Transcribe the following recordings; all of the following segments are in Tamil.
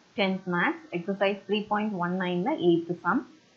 10th Maths exercise 3.19 8th sum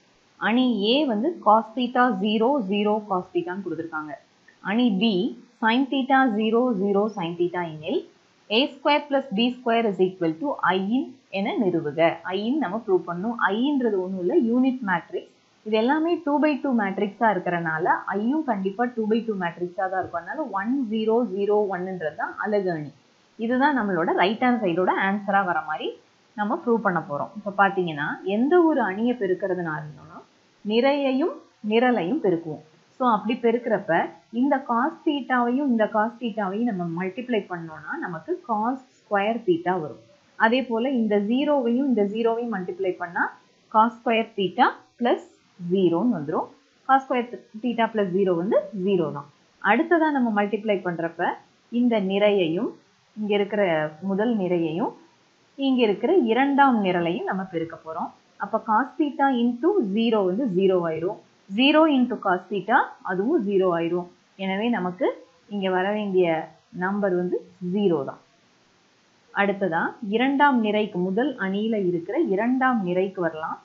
அணி A வந்து cos theta 0 0 cos theta கொடுத்திருக்காங்க. அணி B sin theta 0 0 sin theta எனில் a square plus b square is equal to I in என நிறுவுக. I in நம்ம ப்ரூவ் பண்ணணும். I ன்றது ஒண்ணும் இல்ல யூனிட் மேட்ரிக்ஸ். இது எல்லாமே 2/2 மேட்ரிக்ஸா இருக்கறனால ஐயும் கண்டிப்பா 2/2 மேட்ரிக்ஸா தான் இருக்கும். அதனால 1 0 0 1ன்றது தான் அலகு அணி. இதுதான் நம்மளோட ரைட் ஹேண்ட் சைடோட ஆன்சரா வர மாதிரி நம்ம ப்ரூவ் பண்ண போறோம். இப்ப பாத்தீங்கன்னா எந்த ஒரு அணியை பெருக்கிறதுனாலும் நிறையையும் நிரலையும் பெருக்குவோம். ஸோ அப்படி பெருக்கிறப்ப இந்த காஸ் தீட்டாவையும் இந்த காஸ் தீட்டாவையும் நம்ம மல்டிப்ளை பண்ணோம்னா நமக்கு காஸ் ஸ்கொயர் தீட்டா வரும். அதே போல இந்த ஜீரோவையும் இந்த ஜீரோவையும் மல்டிப்ளை பண்ணா காஸ் ஸ்கொயர் தீட்டா பிளஸ் ஜீரோன்னு வந்துடும். Cos square theta plus zero வந்து ஜீரோ தான். அடுத்ததான் நம்ம மல்டிப்ளை பண்றப்ப இந்த நிறையையும் இங்க இருக்கிற முதல் நிறையையும் இங்க இருக்கிற இரண்டாம் நிரலையும் நம்ம பெருக்க போறோம். அப்ப காஸ் தீட்டா இன்டூ ஜீரோ வந்து ஜீரோ ஆயிரும். 0 இன்டூ காஸ் தீட்டா அதுவும் 0 ஆயிரும். எனவே நமக்கு இங்க வர வேண்டிய நம்பர் வந்து 0 தான். அடுத்ததா இரண்டாம் நிறைக்கு முதல் அணியில இருக்கிற இரண்டாம் நிறைக்கு வரலாம்.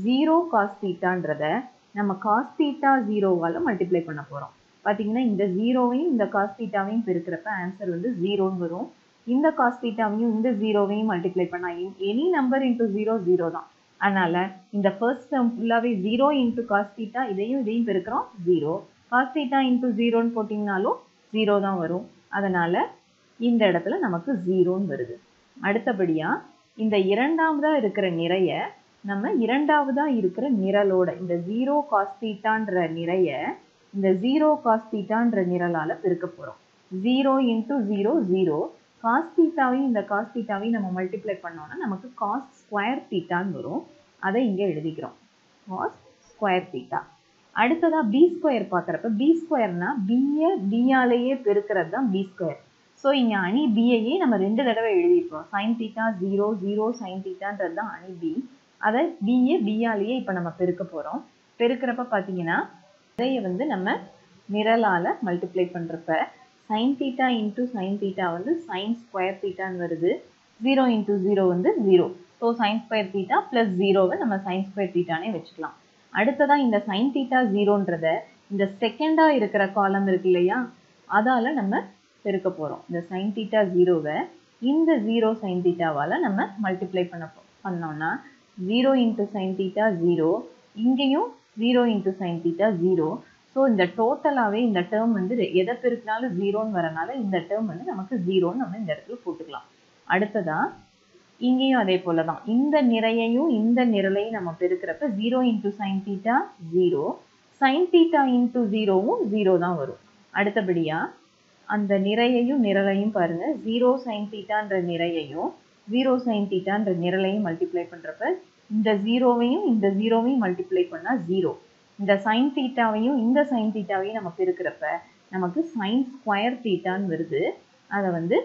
0 காஸ் தீட்டான்றத நம்ம காஸ் தீட்டா 0வால மல்டிப்ளை பண்ண போறோம். பாத்தீங்கன்னா இந்த 0வையும் இந்த காஸ் தீட்டாவையும் பெருக்கிறப்ப ஆன்சர் வந்து 0ன்னு வரும். இந்த காஸ் தீட்டாவையும் இந்த 0வையும் மல்டிப்ளை பண்ணா எனி நம்பர் இன்டூ 0 0 தான். அதனால இந்த ஃபர்ஸ்ட் டேர்ம் ஃபுல்லாவே 0 இன்டூ காஸ் தீட்டா இதையும் பெருக்கிறோம் 0. காஸ் தீட்டா இன்டூ 0ன்னு போட்டிங்கனாலும் 0 தான் வரும். அதனால இந்த இடத்துல நமக்கு 0ன்னு வருது. அடுத்தபடியா இந்த இரண்டாவதா இருக்கிற நிறைய நம்ம இரண்டாவதா இருக்கிற நிரலோட இந்த 0 காஸ் தீட்டான்ற நிறைய இந்த 0 காஸ் தீட்டான்ற நிரலால பெருக்க போறோம். 0 இன்டூ 0 0. காஸ் தீட்டாவையும் இந்த காஸ் தீட்டாவையும் நம்ம மல்டிப்ளை பண்ணோம்னா நமக்கு காஸ் ஸ்கொயர் தீட்டான்னு வரும். அதை இங்க எழுதிக்கிறோம். Cos square theta. அடுத்ததா பி ஸ்கொயர் பார்க்குறப்ப பி ஸ்கொயர்னா பிஏ பியாலேயே பெருக்கிறது தான் பி ஸ்கொயர். ஸோ இங்க அணி பிஏயே நம்ம 2 தடவை எழுதியிருக்கோம். சைன் தீட்டா 0 0 சைன் தீட்டான்றது தான் அணி பி. அதை பிஏ பியாலேயே இப்போ நம்ம பெருக்க போறோம். பெருக்கிறப்ப பார்த்தீங்கன்னா இதைய வந்து நம்ம நிரலால மல்டிப்ளை பண்றப்ப sin theta into sin theta வந்து sin square theta வருது. 0 into 0 வந்து 0. So sin square theta plus 0வை நம்ம sin square thetaனே வச்சுக்கலாம். அடுத்ததா இந்த sin theta 0ன்றத இந்த செகண்டா இருக்கிற காலம் இருக்கு இல்லையா அதால நம்ம பெருக்க போறோம். இந்த sin theta 0வை இந்த 0 sin thetaவால நம்ம மல்டிப்ளை பண்ணோம்னா 0 into sin theta 0 இங்கேயும் 0 into sin theta 0. ஸோ இந்த டோட்டலாகவே இந்த டேர்ம் வந்து எதை பெருக்கினாலும் 0ன்னு வரனால இந்த டேர்ம் வந்து நமக்கு 0ன்னு நம்ம இந்த இடத்துல போட்டுக்கலாம். அடுத்ததா இங்கேயும் அதே போல தான் இந்த நிறையையும் இந்த நிரலையும் நம்ம பெருக்கிறப்ப 0 into sine theta 0 sine theta into 0வும் 0 தான் வரும். அடுத்தபடியா அந்த நிறையையும் நிரலையும் பாருங்க 0 சைன் தீட்டான்ற நிறையையும் 0 சைன் தீட்டான்ற நிரலையும் மல்டிப்ளை பண்றப்ப இந்த 0வையும் இந்த 0வையும் மல்டிப்ளை பண்ணா 0. இந்த சைன் தீட்டாவையும் இந்த சைன் தீட்டாவையும் நம்ம பெருக்கிறப்ப நமக்கு சைன் ஸ்கொயர் தீட்டான்னு வருது. அதை வந்து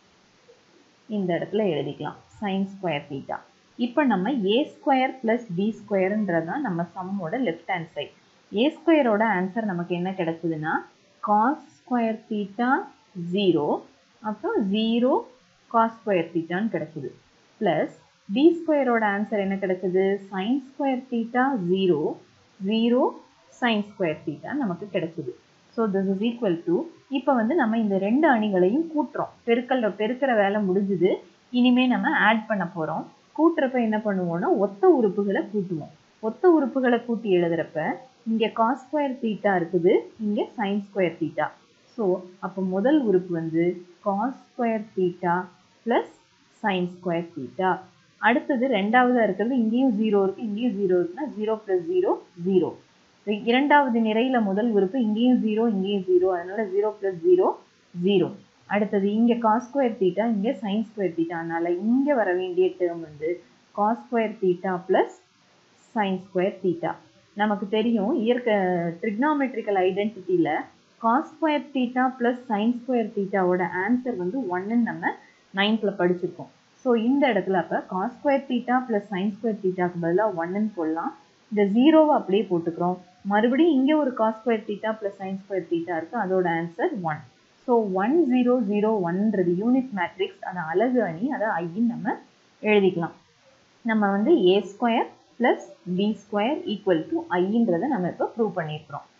இந்த இடத்துல எழுதிக்கலாம் சைன் ஸ்கொயர் தீட்டா. இப்போ நம்ம ஏ ஸ்கொயர் பிளஸ் பி ஸ்கொயர்ன்றதான் நம்ம சம்மோட லெஃப்ட் ஹேண்ட் சைட். ஏ ஸ்கொயரோட ஆன்சர் நமக்கு என்ன கிடைச்சதுன்னா காஸ் ஸ்கொயர் தீட்டா 0 அப்புறம் 0 காஸ் ஸ்கொயர் தீட்டான்னு கிடைச்சது. பிளஸ் பி ஸ்கொயரோட ஆன்சர் என்ன கிடைச்சது sine square theta 0 0 sin square theta நமக்கு கிடைச்சது. So this is equal to இப்போ வந்து நம்ம இந்த ரெண்டு அணிகளையும் கூட்டுறோம். பெருக்கிற வேலை முடிஞ்சுது. இனிமே நம்ம ஆட் பண்ண போறோம். கூட்டுறப்ப என்ன பண்ணுவோம்னா ஒத்த உறுப்புகளை கூட்டுவோம். ஒத்த உறுப்புகளை கூட்டி எழுதுறப்ப இங்க cos square theta இருக்குது, இங்க sin square theta. ஸோ அப்போ முதல் உறுப்பு வந்து cos square theta plus sin square theta. அடுத்தது ரெண்டாவதா இருக்கிறது இங்கேயும் 0 இருக்கு இங்கேயும் 0 இருக்குன்னா 0 plus 0 0. இரண்டாவது நிறையில முதல் உறுப்பு இங்கேயும் 0 இங்கேயும் 0 அதனால 0 plus 0 0. அடுத்தது இங்க cos square theta இங்க sin square theta அதனால இங்க வர வேண்டிய டேர்ம் வந்து cos square theta plus sin square theta. நமக்கு தெரியும் trigonometrical identityல cos square theta plus sin square theta ஓட ஆன்சர் வந்து 1ன்னு நம்ம 9th படிச்சிருக்கோம். ஸோ இந்த இடத்துல அப்போ cos square theta plus sine square தீட்டாக்கு பதிலாக 1ன்னு போடலாம். இந்த 0வை அப்படியே போட்டுக்கிறோம். மறுபடியும் இங்கே ஒரு cos square theta plus sine square theta இருக்குது அதோட ஆன்சர் 1. ஸோ 1 0 0 1ன்றது யூனிட் மேட்ரிக்ஸ் அதை அலகு அணி அதை ஐன்னு நம்ம எழுதிக்கலாம். நம்ம வந்து a square plus b square equal to ஐன்றதை நம்ம இப்போ ப்ரூவ் பண்ணியிருக்கிறோம்.